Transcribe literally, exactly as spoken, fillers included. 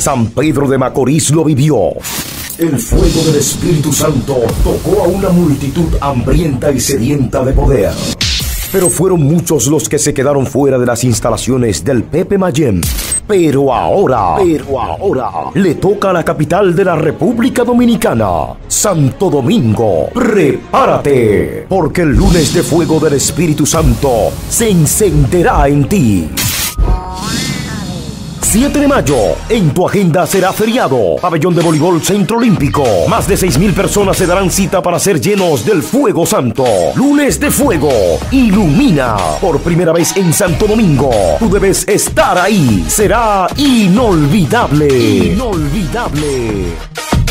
San Pedro de Macorís lo vivió. El fuego del Espíritu Santo tocó a una multitud hambrienta y sedienta de poder. Pero fueron muchos los que se quedaron fuera de las instalaciones del Pepe Mayem. Pero ahora, pero ahora, le toca a la capital de la República Dominicana, Santo Domingo. ¡Prepárate! Porque el lunes de fuego del Espíritu Santo se encenderá en ti. siete de mayo, en tu agenda será feriado. Pabellón de voleibol Centro Olímpico. Más de seis mil personas se darán cita para ser llenos del fuego santo. Lunes de fuego. Ilumina. Por primera vez en Santo Domingo. Tú debes estar ahí. Será inolvidable. Inolvidable.